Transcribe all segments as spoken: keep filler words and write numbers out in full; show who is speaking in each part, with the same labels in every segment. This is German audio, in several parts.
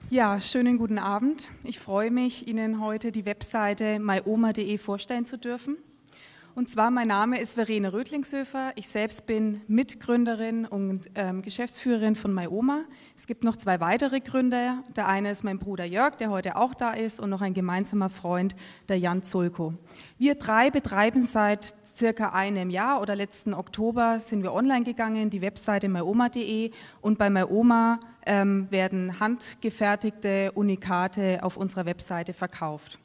Speaker 1: Ja, schönen guten Abend. Ich freue mich, Ihnen heute die Webseite myoma punkt de vorstellen zu dürfen. Und zwar, mein Name ist Verene Rötlingshöfer. Ich selbst bin Mitgründerin und ähm, Geschäftsführerin von myoma. Es gibt noch zwei weitere Gründer. Der eine ist mein Bruder Jörg, der heute auch da ist, und noch ein gemeinsamer Freund, der Jan Zulko. Wir drei betreiben seit circa einem Jahr oder letzten Oktober sind wir online gegangen, die Webseite myoma punkt de, und bei myoma ähm, werden handgefertigte Unikate auf unserer Webseite verkauft.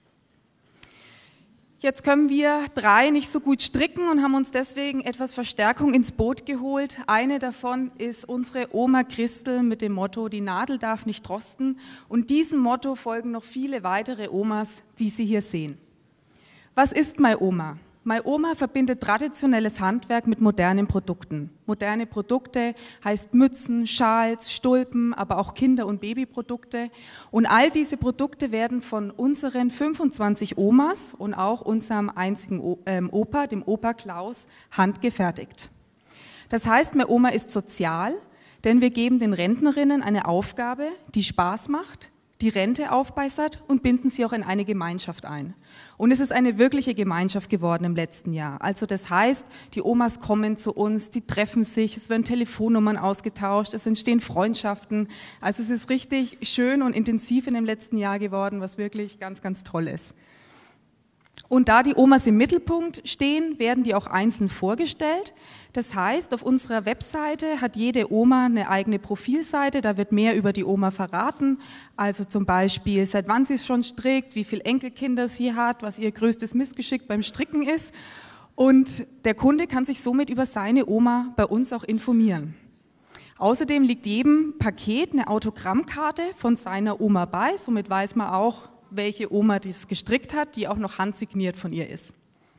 Speaker 1: Jetzt können wir drei nicht so gut stricken und haben uns deswegen etwas Verstärkung ins Boot geholt. Eine davon ist unsere Oma Christel mit dem Motto, die Nadel darf nicht rosten. Und diesem Motto folgen noch viele weitere Omas, die Sie hier sehen. Was ist myoma? myoma verbindet traditionelles Handwerk mit modernen Produkten. Moderne Produkte heißt Mützen, Schals, Stulpen, aber auch Kinder- und Babyprodukte. Und all diese Produkte werden von unseren fünfundzwanzig Omas und auch unserem einzigen Opa, dem Opa Klaus, handgefertigt. Das heißt, myoma ist sozial, denn wir geben den Rentnerinnen eine Aufgabe, die Spaß macht, die Rente aufbessert und binden sie auch in eine Gemeinschaft ein. Und es ist eine wirkliche Gemeinschaft geworden im letzten Jahr. Also das heißt, die Omas kommen zu uns, die treffen sich, es werden Telefonnummern ausgetauscht, es entstehen Freundschaften. Also es ist richtig schön und intensiv in dem letzten Jahr geworden, was wirklich ganz, ganz toll ist. Und da die Omas im Mittelpunkt stehen, werden die auch einzeln vorgestellt. Das heißt, auf unserer Webseite hat jede Oma eine eigene Profilseite, da wird mehr über die Oma verraten, also zum Beispiel, seit wann sie es schon strickt, wie viele Enkelkinder sie hat, was ihr größtes Missgeschick beim Stricken ist. Und der Kunde kann sich somit über seine Oma bei uns auch informieren. Außerdem liegt jedem Paket eine Autogrammkarte von seiner Oma bei, somit weiß man auch, welche Oma dies gestrickt hat, die auch noch handsigniert von ihr ist.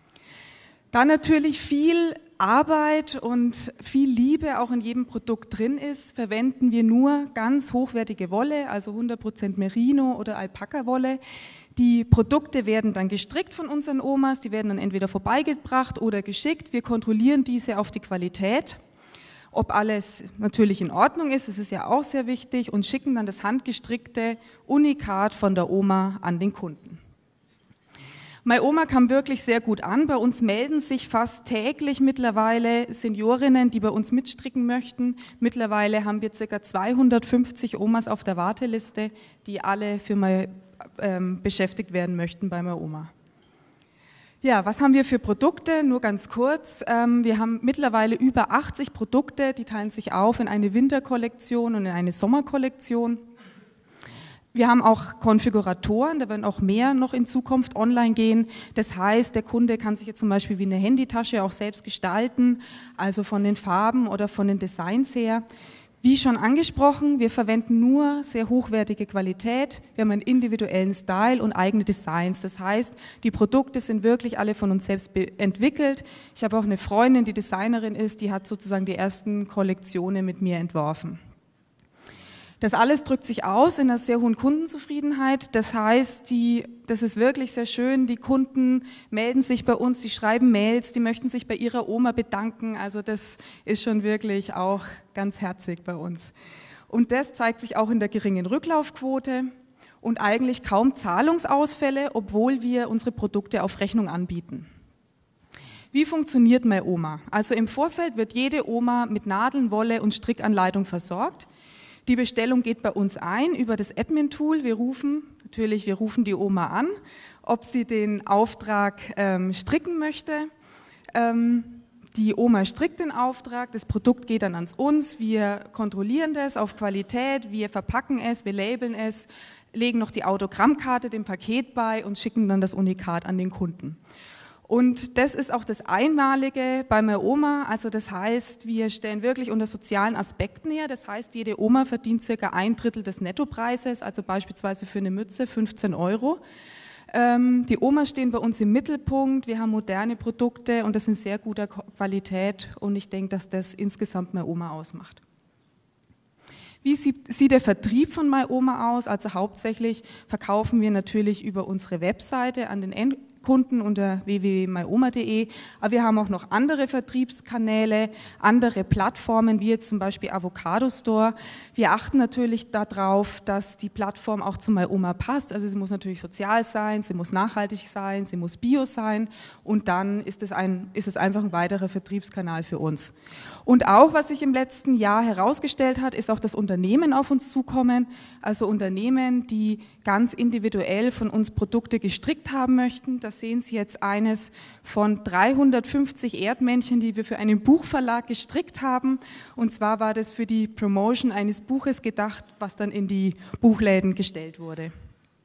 Speaker 1: Da natürlich viel Arbeit und viel Liebe auch in jedem Produkt drin ist, verwenden wir nur ganz hochwertige Wolle, also hundert Prozent Merino oder Alpaka-Wolle. Die Produkte werden dann gestrickt von unseren Omas, die werden dann entweder vorbeigebracht oder geschickt. Wir kontrollieren diese auf die Qualität, ob alles natürlich in Ordnung ist, das ist ja auch sehr wichtig, und schicken dann das handgestrickte Unikat von der Oma an den Kunden. myoma kam wirklich sehr gut an. Bei uns melden sich fast täglich mittlerweile Seniorinnen, die bei uns mitstricken möchten. Mittlerweile haben wir ca. zweihundertfünfzig Omas auf der Warteliste, die alle für my, ähm, beschäftigt werden möchten bei myoma. Ja, was haben wir für Produkte? Nur ganz kurz. Wir haben mittlerweile über achtzig Produkte, die teilen sich auf in eine Winterkollektion und in eine Sommerkollektion. Wir haben auch Konfiguratoren, da werden auch mehr noch in Zukunft online gehen. Das heißt, der Kunde kann sich jetzt zum Beispiel wie eine Handytasche auch selbst gestalten, also von den Farben oder von den Designs her. Wie schon angesprochen, wir verwenden nur sehr hochwertige Qualität, wir haben einen individuellen Style und eigene Designs. Das heißt, die Produkte sind wirklich alle von uns selbst entwickelt. Ich habe auch eine Freundin, die Designerin ist, die hat sozusagen die ersten Kollektionen mit mir entworfen. Das alles drückt sich aus in einer sehr hohen Kundenzufriedenheit. Das heißt, die, das ist wirklich sehr schön. Die Kunden melden sich bei uns, die schreiben Mails, die möchten sich bei ihrer Oma bedanken. Also das ist schon wirklich auch ganz herzig bei uns. Und das zeigt sich auch in der geringen Rücklaufquote und eigentlich kaum Zahlungsausfälle, obwohl wir unsere Produkte auf Rechnung anbieten. Wie funktioniert myoma? Also im Vorfeld wird jede Oma mit Nadeln, Wolle und Strickanleitung versorgt. Die Bestellung geht bei uns ein über das Admin-Tool. Wir rufen, natürlich, wir rufen die Oma an, ob sie den Auftrag ähm, stricken möchte. Ähm, die Oma strickt den Auftrag, das Produkt geht dann an uns, wir kontrollieren das auf Qualität, wir verpacken es, wir labeln es, legen noch die Autogrammkarte dem Paket bei und schicken dann das Unikat an den Kunden. Und das ist auch das Einmalige bei myoma, also das heißt, wir stellen wirklich unter sozialen Aspekten her, das heißt, jede Oma verdient circa ein Drittel des Nettopreises, also beispielsweise für eine Mütze fünfzehn Euro. Ähm, die Omas stehen bei uns im Mittelpunkt, wir haben moderne Produkte und das in sehr guter Qualität und ich denke, dass das insgesamt myoma ausmacht. Wie sieht, sieht der Vertrieb von myoma aus? Also hauptsächlich verkaufen wir natürlich über unsere Webseite an den End Kunden unter w w w punkt myoma punkt de, aber wir haben auch noch andere Vertriebskanäle, andere Plattformen, wie jetzt zum Beispiel Avocado Store. Wir achten natürlich darauf, dass die Plattform auch zu MyOma passt, also sie muss natürlich sozial sein, sie muss nachhaltig sein, sie muss bio sein und dann ist es, ein, ist es einfach ein weiterer Vertriebskanal für uns. Und auch, was sich im letzten Jahr herausgestellt hat, ist auch, dass Unternehmen auf uns zukommen, also Unternehmen, die ganz individuell von uns Produkte gestrickt haben möchten. Da sehen Sie jetzt eines von dreihundertfünfzig Erdmännchen, die wir für einen Buchverlag gestrickt haben. Und zwar war das für die Promotion eines Buches gedacht, was dann in die Buchläden gestellt wurde.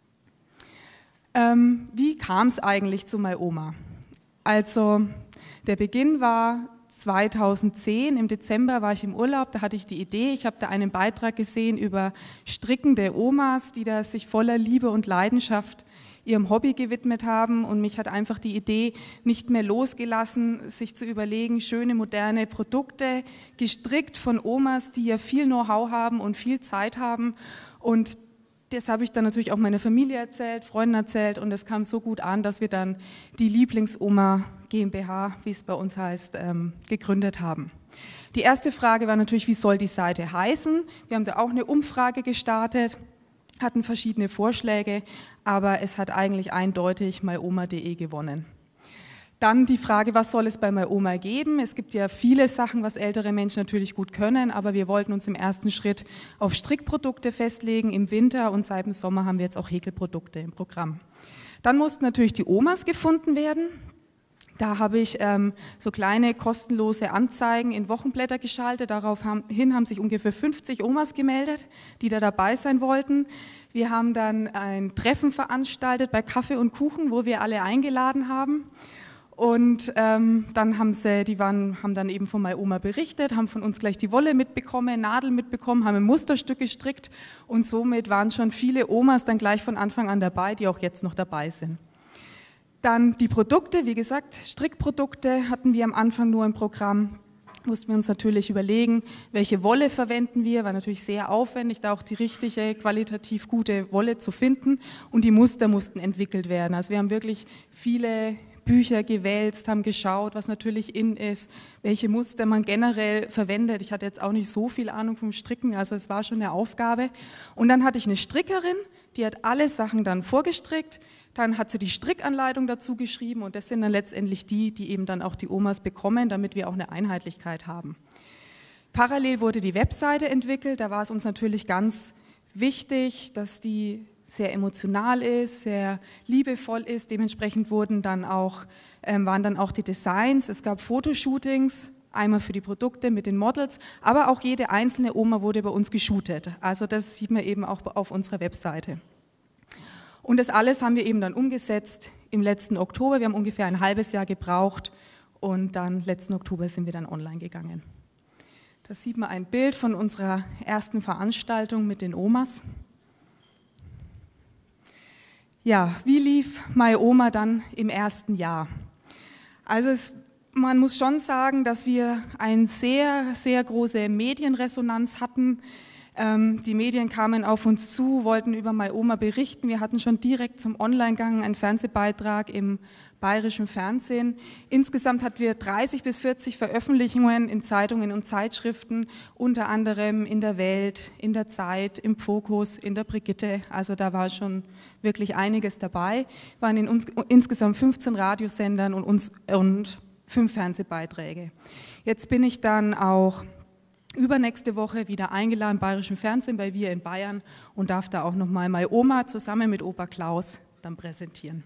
Speaker 1: Ähm, wie kam es eigentlich zu MyOma? Also der Beginn war zweitausendzehn, im Dezember war ich im Urlaub, da hatte ich die Idee, ich habe da einen Beitrag gesehen über strickende Omas, die da sich voller Liebe und Leidenschaft ihrem Hobby gewidmet haben und mich hat einfach die Idee nicht mehr losgelassen, sich zu überlegen, schöne moderne Produkte, gestrickt von Omas, die ja viel Know-how haben und viel Zeit haben und das habe ich dann natürlich auch meiner Familie erzählt, Freunden erzählt und es kam so gut an, dass wir dann die Lieblingsoma GmbH, wie es bei uns heißt, ähm, gegründet haben. Die erste Frage war natürlich, wie soll die Seite heißen? Wir haben da auch eine Umfrage gestartet, hatten verschiedene Vorschläge, aber es hat eigentlich eindeutig myoma punkt de gewonnen. Dann die Frage, was soll es bei MyOma geben? Es gibt ja viele Sachen, was ältere Menschen natürlich gut können, aber wir wollten uns im ersten Schritt auf Strickprodukte festlegen im Winter und seit dem Sommer haben wir jetzt auch Häkelprodukte im Programm. Dann mussten natürlich die Omas gefunden werden. Da habe ich ähm, so kleine kostenlose Anzeigen in Wochenblätter geschaltet. Daraufhin haben sich ungefähr fünfzig Omas gemeldet, die da dabei sein wollten. Wir haben dann ein Treffen veranstaltet bei Kaffee und Kuchen, wo wir alle eingeladen haben. Und ähm, dann haben sie, die waren, haben dann eben von MyOma berichtet, haben von uns gleich die Wolle mitbekommen, Nadeln mitbekommen, haben ein Musterstück gestrickt und somit waren schon viele Omas dann gleich von Anfang an dabei, die auch jetzt noch dabei sind. Dann die Produkte, wie gesagt, Strickprodukte hatten wir am Anfang nur im Programm. Mussten wir uns natürlich überlegen, welche Wolle verwenden wir, war natürlich sehr aufwendig, da auch die richtige, qualitativ gute Wolle zu finden und die Muster mussten entwickelt werden. Also wir haben wirklich viele Bücher gewälzt, haben geschaut, was natürlich in ist, welche Muster man generell verwendet. Ich hatte jetzt auch nicht so viel Ahnung vom Stricken, also es war schon eine Aufgabe. Und dann hatte ich eine Strickerin, die hat alle Sachen dann vorgestrickt, dann hat sie die Strickanleitung dazu geschrieben und das sind dann letztendlich die, die eben dann auch die Omas bekommen, damit wir auch eine Einheitlichkeit haben. Parallel wurde die Webseite entwickelt, da war es uns natürlich ganz wichtig, dass die sehr emotional ist, sehr liebevoll ist. Dementsprechend wurden dann auch, ähm, waren dann auch die Designs. Es gab Fotoshootings, einmal für die Produkte mit den Models, aber auch jede einzelne Oma wurde bei uns geshootet. Also das sieht man eben auch auf unserer Webseite. Und das alles haben wir eben dann umgesetzt im letzten Oktober. Wir haben ungefähr ein halbes Jahr gebraucht und dann letzten Oktober sind wir dann online gegangen. Da sieht man ein Bild von unserer ersten Veranstaltung mit den Omas. Ja, wie lief MyOma dann im ersten Jahr? Also es, man muss schon sagen, dass wir eine sehr, sehr große Medienresonanz hatten. Ähm, die Medien kamen auf uns zu, wollten über MyOma berichten. Wir hatten schon direkt zum Online-Gang einen Fernsehbeitrag im bayerischen Fernsehen. Insgesamt hatten wir dreißig bis vierzig Veröffentlichungen in Zeitungen und Zeitschriften, unter anderem in der Welt, in der Zeit, im Fokus, in der Brigitte. Also da war schon wirklich einiges dabei. Wir waren in uns, insgesamt fünfzehn Radiosendern und, uns, und fünf Fernsehbeiträge. Jetzt bin ich dann auch übernächste Woche wieder eingeladen im bayerischen Fernsehen bei Wir in Bayern und darf da auch nochmal MyOma zusammen mit Opa Klaus dann präsentieren.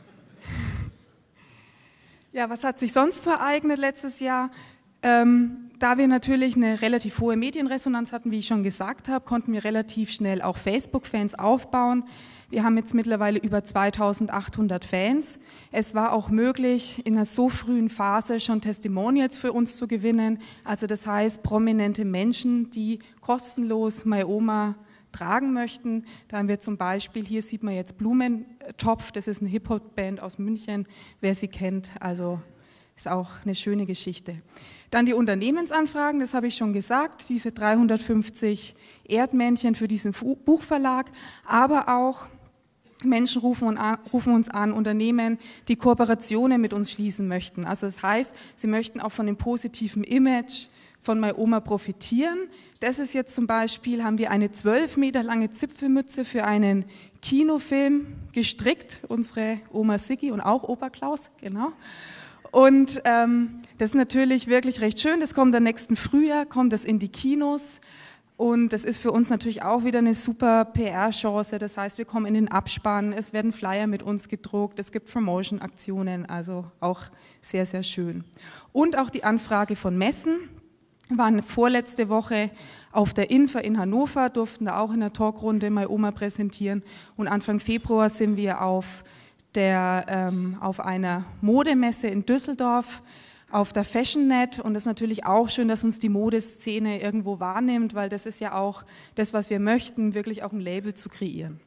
Speaker 1: Ja, was hat sich sonst so ereignet letztes Jahr? Ähm, da wir natürlich eine relativ hohe Medienresonanz hatten, wie ich schon gesagt habe, konnten wir relativ schnell auch Facebook-Fans aufbauen. Wir haben jetzt mittlerweile über zweitausendachthundert Fans. Es war auch möglich, in einer so frühen Phase schon Testimonials für uns zu gewinnen. Also das heißt, prominente Menschen, die kostenlos MyOma tragen möchten. Da haben wir zum Beispiel, hier sieht man jetzt Blumentopf, das ist eine Hip-Hop-Band aus München, wer sie kennt, also ist auch eine schöne Geschichte. Dann die Unternehmensanfragen, das habe ich schon gesagt, diese dreihundertfünfzig Erdmännchen für diesen Buchverlag, aber auch Menschen rufen, und an, rufen uns an, Unternehmen, die Kooperationen mit uns schließen möchten. Also das heißt, sie möchten auch von dem positiven Image von myOma profitieren. Das ist jetzt zum Beispiel, haben wir eine zwölf Meter lange Zipfelmütze für einen Kinofilm gestrickt, unsere Oma Siggi und auch Opa Klaus, genau. Und ähm, das ist natürlich wirklich recht schön, das kommt am nächsten Frühjahr, kommt das in die Kinos. Und das ist für uns natürlich auch wieder eine super P R-Chance. Das heißt, wir kommen in den Abspann, es werden Flyer mit uns gedruckt, es gibt Promotion-Aktionen, also auch sehr, sehr schön. Und auch die Anfrage von Messen waren vorletzte Woche auf der Infa in Hannover, durften da auch in der Talkrunde myOma präsentieren. Und Anfang Februar sind wir auf, der, ähm, auf einer Modemesse in Düsseldorf, auf der FashionNet, und das ist natürlich auch schön, dass uns die Modeszene irgendwo wahrnimmt, weil das ist ja auch das, was wir möchten, wirklich auch ein Label zu kreieren.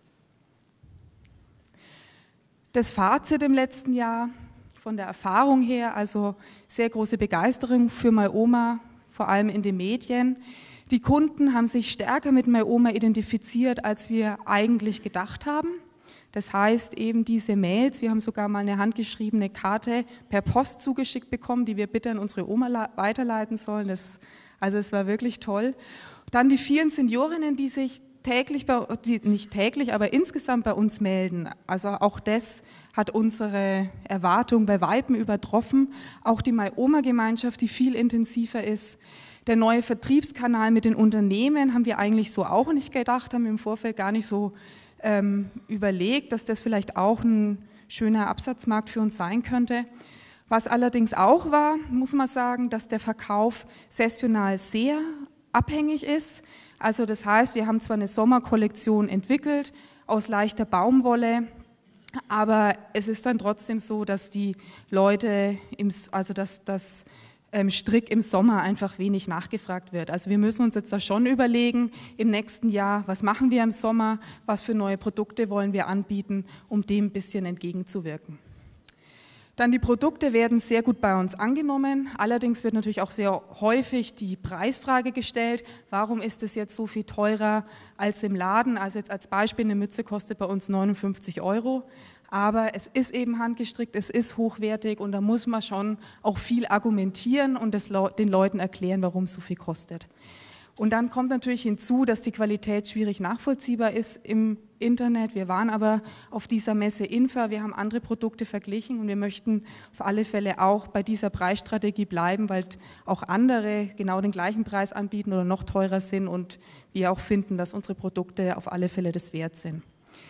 Speaker 1: Das Fazit im letzten Jahr von der Erfahrung her, also sehr große Begeisterung für myOma, vor allem in den Medien. Die Kunden haben sich stärker mit myOma identifiziert, als wir eigentlich gedacht haben. Das heißt eben diese Mails, wir haben sogar mal eine handgeschriebene Karte per Post zugeschickt bekommen, die wir bitte an unsere Oma weiterleiten sollen. Das, also es war wirklich toll. Dann die vielen Seniorinnen, die sich täglich, bei, die nicht täglich, aber insgesamt bei uns melden. Also auch das hat unsere Erwartung bei Weitem übertroffen. Auch die myOma-Gemeinschaft, die viel intensiver ist. Der neue Vertriebskanal mit den Unternehmen haben wir eigentlich so auch nicht gedacht, haben wir im Vorfeld gar nicht so Ähm, überlegt, dass das vielleicht auch ein schöner Absatzmarkt für uns sein könnte. Was allerdings auch war, muss man sagen, dass der Verkauf saisonal sehr abhängig ist. Also das heißt, wir haben zwar eine Sommerkollektion entwickelt aus leichter Baumwolle, aber es ist dann trotzdem so, dass die Leute, im, also dass das Strick im Sommer einfach wenig nachgefragt wird. Also wir müssen uns jetzt da schon überlegen, im nächsten Jahr, was machen wir im Sommer, was für neue Produkte wollen wir anbieten, um dem ein bisschen entgegenzuwirken. Dann die Produkte werden sehr gut bei uns angenommen, allerdings wird natürlich auch sehr häufig die Preisfrage gestellt, warum ist es jetzt so viel teurer als im Laden? Also jetzt als Beispiel, eine Mütze kostet bei uns neunundfünfzig Euro. Aber es ist eben handgestrickt, es ist hochwertig und da muss man schon auch viel argumentieren und das den Leuten erklären, warum es so viel kostet. Und dann kommt natürlich hinzu, dass die Qualität schwierig nachvollziehbar ist im Internet. Wir waren aber auf dieser Messe Infa, wir haben andere Produkte verglichen und wir möchten auf alle Fälle auch bei dieser Preisstrategie bleiben, weil auch andere genau den gleichen Preis anbieten oder noch teurer sind und wir auch finden, dass unsere Produkte auf alle Fälle das wert sind.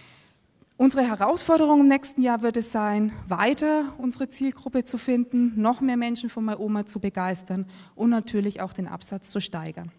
Speaker 1: Unsere Herausforderung im nächsten Jahr wird es sein, weiter unsere Zielgruppe zu finden, noch mehr Menschen von myOma zu begeistern und natürlich auch den Absatz zu steigern.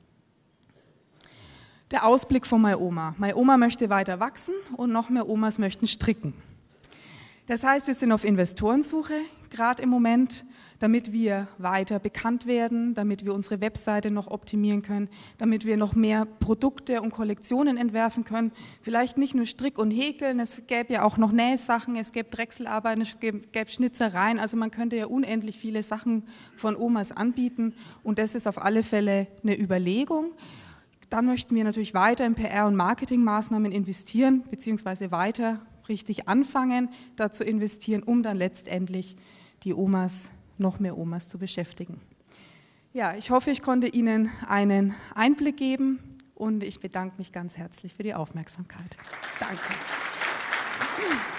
Speaker 1: Der Ausblick von myOma. myOma möchte weiter wachsen und noch mehr Omas möchten stricken. Das heißt, wir sind auf Investorensuche, gerade im Moment, damit wir weiter bekannt werden, damit wir unsere Webseite noch optimieren können, damit wir noch mehr Produkte und Kollektionen entwerfen können. Vielleicht nicht nur Strick und Häkeln, es gäbe ja auch noch Nähsachen, es gäbe Drechselarbeiten, es gäbe, gäbe Schnitzereien, also man könnte ja unendlich viele Sachen von Omas anbieten und das ist auf alle Fälle eine Überlegung. Dann möchten wir natürlich weiter in P R- und Marketingmaßnahmen investieren, beziehungsweise weiter richtig anfangen, dazu investieren, um dann letztendlich die Omas noch mehr Omas zu beschäftigen. Ja, ich hoffe, ich konnte Ihnen einen Einblick geben und ich bedanke mich ganz herzlich für die Aufmerksamkeit. Danke.